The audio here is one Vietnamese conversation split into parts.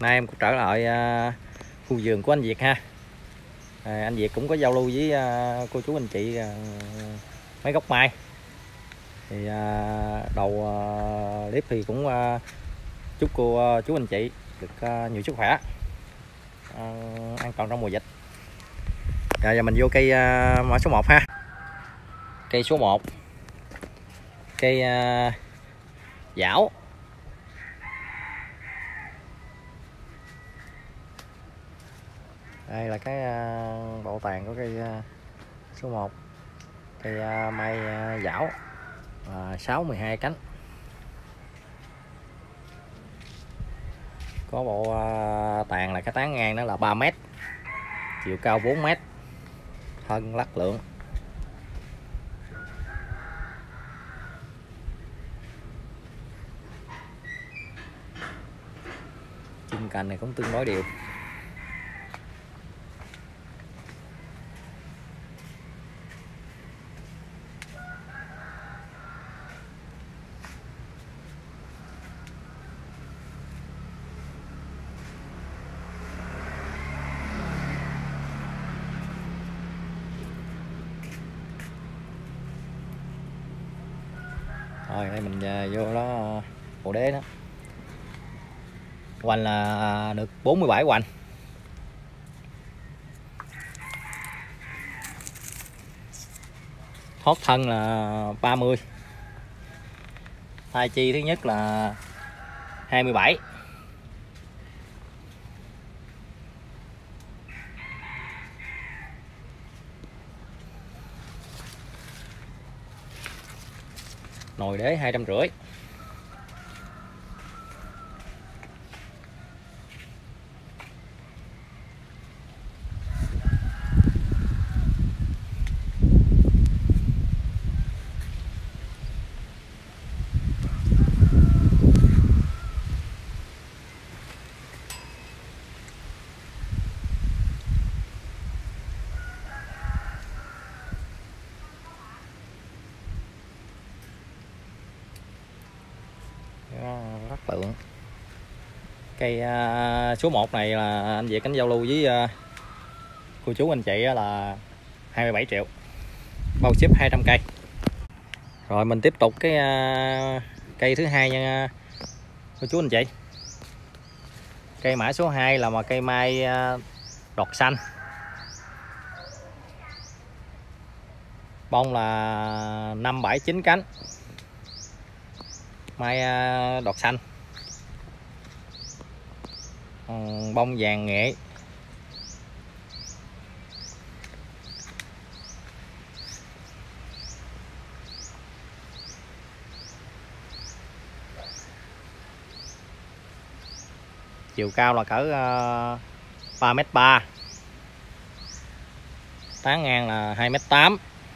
Nay em cũng trở lại khu vườn của anh Việt ha. Anh Việt cũng có giao lưu với cô chú anh chị mấy gốc mai. Thì đầu clip thì cũng chúc cô chú anh chị được nhiều sức khỏe, an toàn trong mùa dịch. Rồi giờ mình vô cây mã số 1 ha. Cây số 1, cây dảo. Đây là cái bộ tàn của cây số 1, cây mai dảo 6-12 cánh. Có bộ tàn là cái tán ngang đó là 3 m, chiều cao 4 m, thân lắc lượng. Chân cành này cũng tương đối đều. Rồi đây mình vô đó bộ đế đó. Hoành là được 47 hoành. Thoát thân là 30. Thai chi thứ nhất là 27. Nồi đế 250. Rất lượng. Cây số 1 này là anh Việt cánh giao lưu với cô chú anh chị là 27 triệu, bao ship 200 cây. Rồi mình tiếp tục cái cây thứ hai nha cô chú anh chị. Cây mã số 2 là một cây mai đọt xanh, bông là 5-7-9 cánh. Mai đọt xanh, bông vàng nghệ. Chiều cao là cỡ 3m3, tán ngang là 2m8.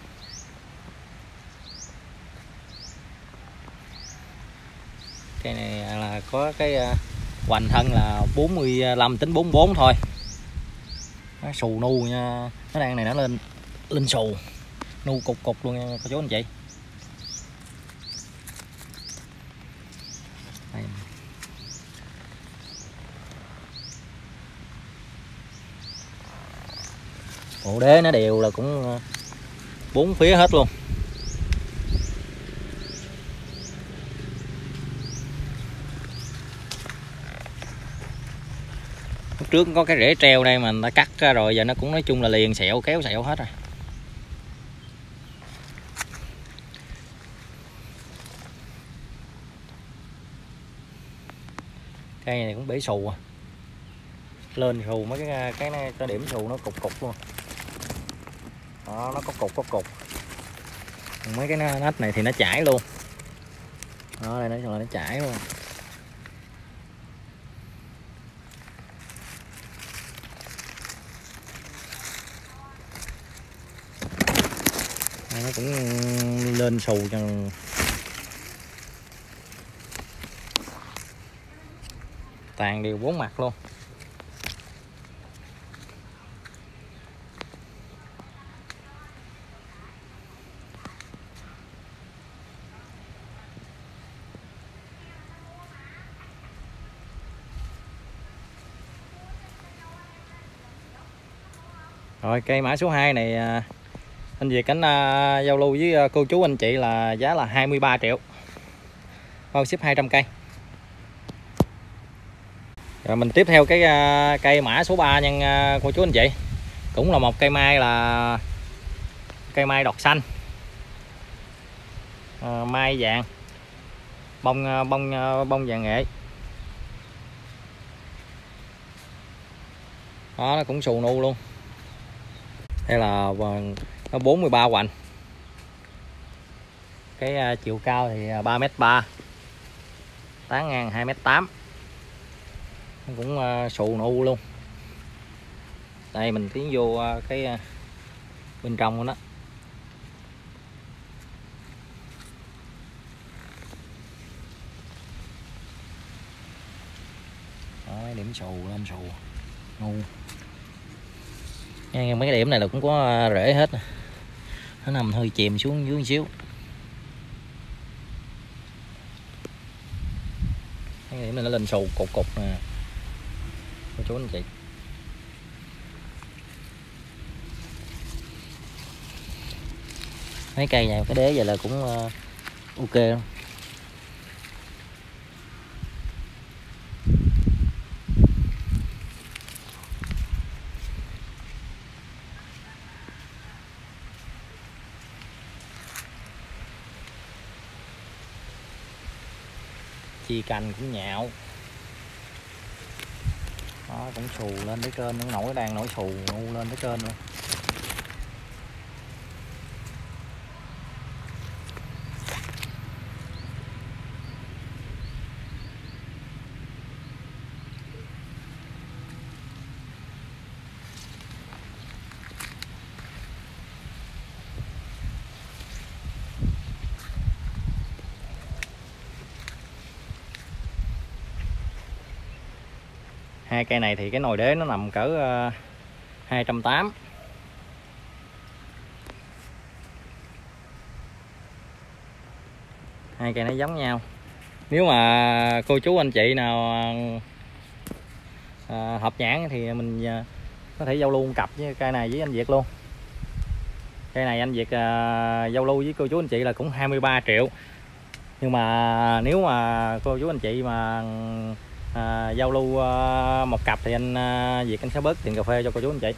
Cây này là có cái hoành thân là 45-44 thôi. Nó xù nu nha, nó đang này nó lên xù nu cục cục luôn nha cô chú anh chị. Đây. Bộ đế nó đều là cũng 4 phía hết luôn. Lúc trước có cái rễ treo đây mà người ta cắt ra rồi, giờ nó cũng nói chung là liền sẹo, kéo sẹo hết rồi. Cây này cũng bể xù à. Lên xù mấy cái điểm xù nó cục cục luôn. Đó, nó có cục. Mấy cái nách này thì nó chảy luôn. Đó, đây nó chảy luôn. Đây, nó cũng lên xù cho. Tàn đều 4 mặt luôn. Rồi cây mã số 2 này anh Việt Cảnh giao lưu với cô chú anh chị là giá là 23 triệu, bao ship 200 cây. Rồi mình tiếp theo cái cây mã số 3 nha cô chú anh chị. Cũng là một cây mai, là cây mai đọt xanh, mai vàng, bông vàng nghệ. Đó, nó cũng xù nu luôn. Đây là nó 43 hoành. Cái chiều cao thì 3m3, tán ngang 2m8. Nó cũng xù nu luôn. Đây mình tiến vô cái bên trong của nó. Đó, mấy điểm xù lên xù nu. Mấy cái điểm này là cũng có rễ hết. Nó nằm hơi chìm xuống dưới một xíu. Cái điểm này nó lên xù cục cục nè cô chú anh chị. Mấy cây này cái đế vậy là cũng ok luôn. Chi cành cũng nhạo. Đó, cũng xù lên tới trên, nó đang nổi xù lên tới trên luôn. Hai cây này thì cái nồi đế nó nằm cỡ 280. Hai cây nó giống nhau. Nếu mà cô chú anh chị nào hợp nhãn thì mình có thể giao lưu cặp với cây này với anh Việt luôn. Cây này anh Việt giao lưu với cô chú anh chị là cũng 23 triệu. Nhưng mà nếu mà cô chú anh chị mà giao lưu một cặp thì anh Việt anh sẽ bớt tiền cà phê cho cô chú anh chị.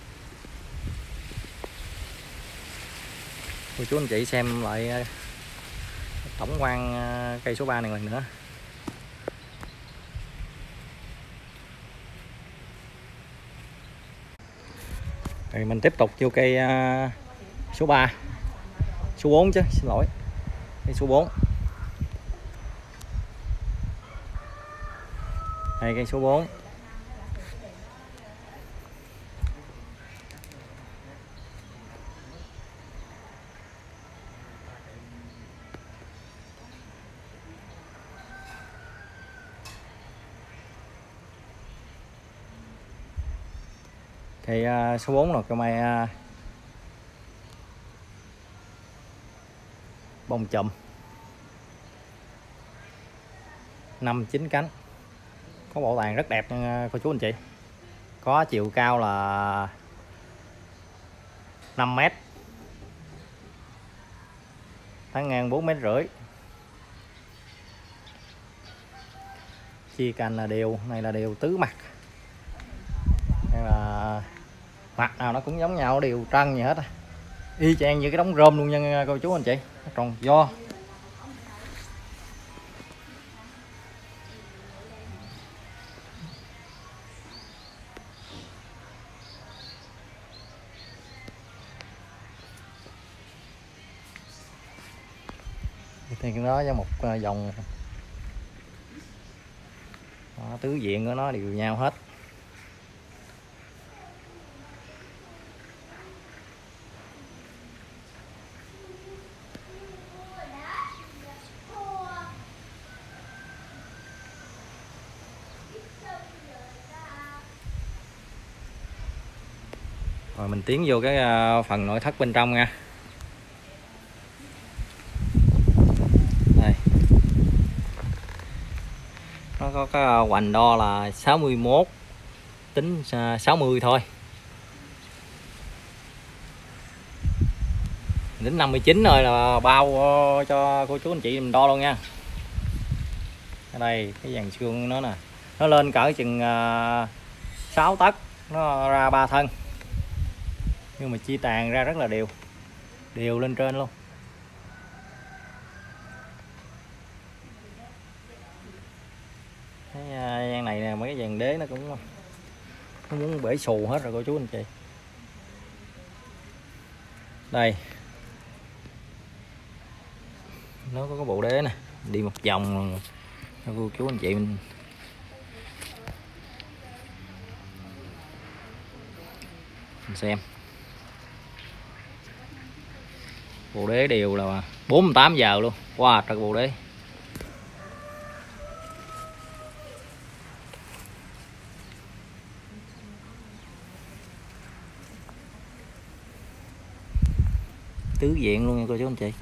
Cô chú anh chị xem lại tổng quan cây số 3 này lần nữa. Rồi mình tiếp tục vô cây số 3, số 4 chứ, xin lỗi, cây số 4. Đây cây số 4. Cây số 4 là cây mai bông chùm 5-9 cánh, có bộ tàn rất đẹp nha cô chú anh chị. Có chiều cao là 5m, tán ngang 4,5 m. Chia cành là đều, này là đều tứ mặt. Đây là mặt nào nó cũng giống nhau, đều trăng gì hết, y chang như cái đống rơm luôn nha cô chú anh chị. Tròn do thì nó ra một dòng đó, tứ diện của nó đều nhau hết. Rồi mình tiến vô cái phần nội thất bên trong nha. Đây. Nó có cái hoành đo là 61, tính 60 thôi. Đến 59 rồi là bao cho cô chú anh chị mình đo luôn nha. Ở đây cái dàn xương nó nè, nó lên cỡ chừng 6 tấc, nó ra 3 thân, nhưng mà chia tàn ra rất là đều, đều lên trên luôn. Cái dàn này nè, mấy cái dàn đế nó cũng nó muốn bể xù hết rồi cô chú anh chị. Đây nó có cái bộ đế nè, đi một vòng cho cô chú anh chị mình xem. Bộ đế đều là 48 giờ luôn, wow trời bộ đế. Tứ diện luôn nha cô chú anh chị.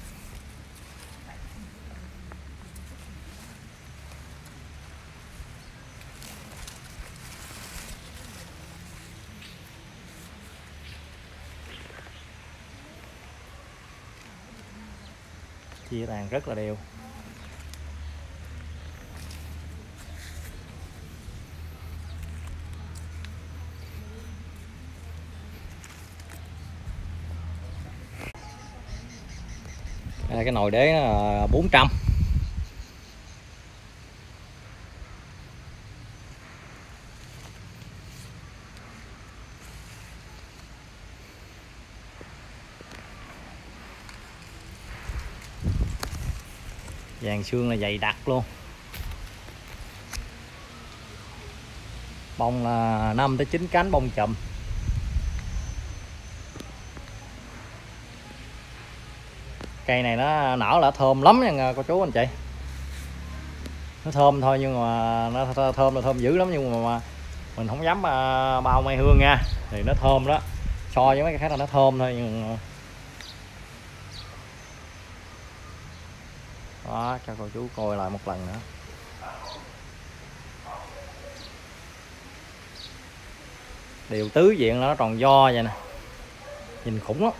Chia tàn rất là đều. Đây, cái nồi đế là 400. Dàn xương là dày đặc luôn. Bông là 5 tới 9 cánh bông chùm. Cây này nó nở là thơm lắm nha cô chú anh chị. Nó thơm thôi nhưng mà nó thơm là thơm dữ lắm, nhưng mà mình không dám bao mai hương nha, thì nó thơm đó. So với mấy cái khác là nó thơm thôi, nhưng đó, cho cô chú coi lại một lần nữa. Đều tứ diện nó tròn do vậy nè, nhìn khủng lắm.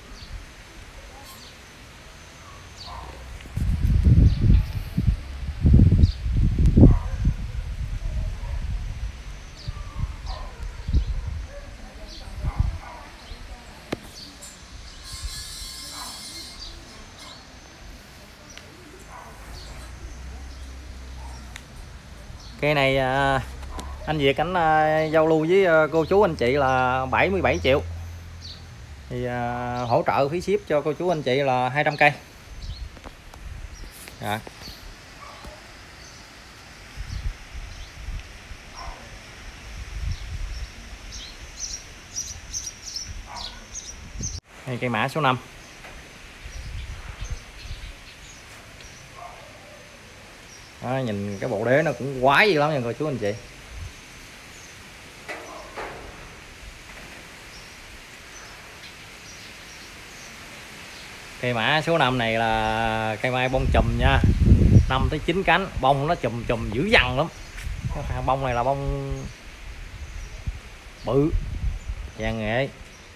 Cây này anh Việt ảnh giao lưu với cô chú anh chị là 77 triệu. Thì hỗ trợ phí ship cho cô chú anh chị là 200 cây. Dạ. Đây, cây mã số 5. Đó, nhìn cái bộ đế nó cũng quái dữ lắm nha cô chú anh chị. Cây mã số 5 này là cây mai bông chùm nha, 5 tới 9 cánh, bông nó chùm chùm dữ dằn lắm. Cái bông này là bông bự, vàng nghệ.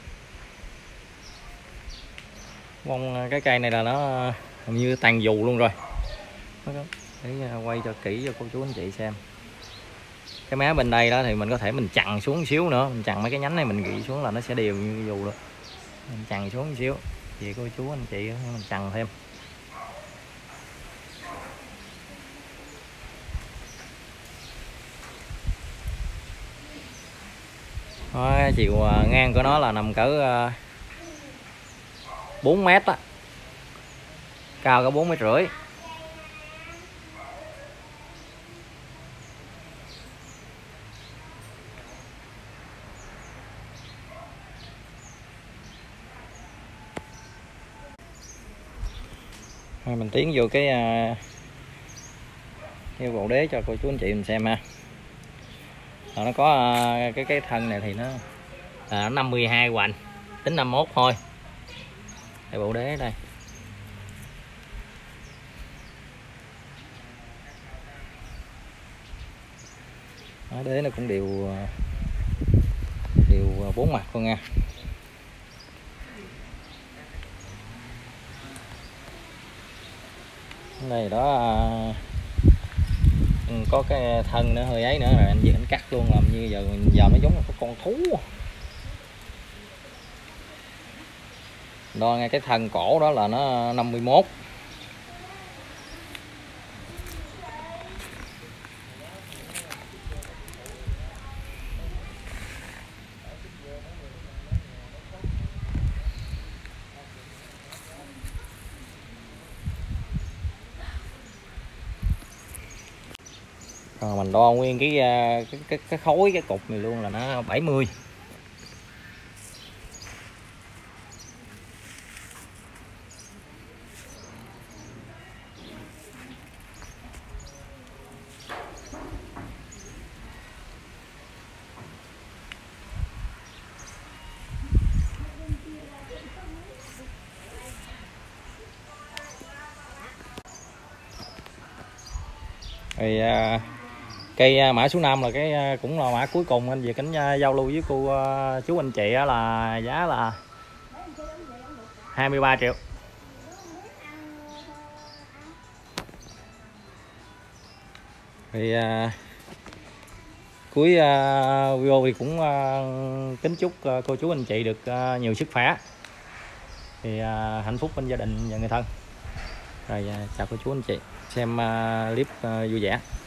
Bông cái cây này là nó hình như tàn dù luôn rồi. Để quay cho kỹ cho cô chú anh chị xem. Cái má bên đây đó thì mình có thể mình chặn xuống xíu nữa, mình chặn mấy cái nhánh này mình gỉ xuống là nó sẽ đều như dù được. Mình chặn xuống xíu thì cô chú anh chị mình chặn thêm. Đó, chiều ngang của nó là nằm cỡ 4 mét á, cao có 4,5 mét. Rồi mình tiến vô cái bộ đế cho cô chú anh chị mình xem ha. Rồi nó có cái thân này thì nó là 52 hoành, tính 51 thôi. Đây bộ đế đây. Đó, đế nó cũng đều 4 mặt luôn nha. Đây đó có cái thân nữa hơi ấy nữa rồi anh Việt anh cắt luôn, làm như giờ nó giống là có con thú. Đo ngay cái thân cổ đó là nó 51. Rồi mình đo nguyên cái khối cái cục này luôn là nó 70. Thì cây mã số 5 là cái cũng là mã cuối cùng anh Việt Cảnh giao lưu với cô chú anh chị là giá là 23 triệu. Thì cuối video thì cũng kính chúc cô chú anh chị được nhiều sức khỏe, thì hạnh phúc bên gia đình và người thân. Rồi chào cô chú anh chị xem clip vui vẻ.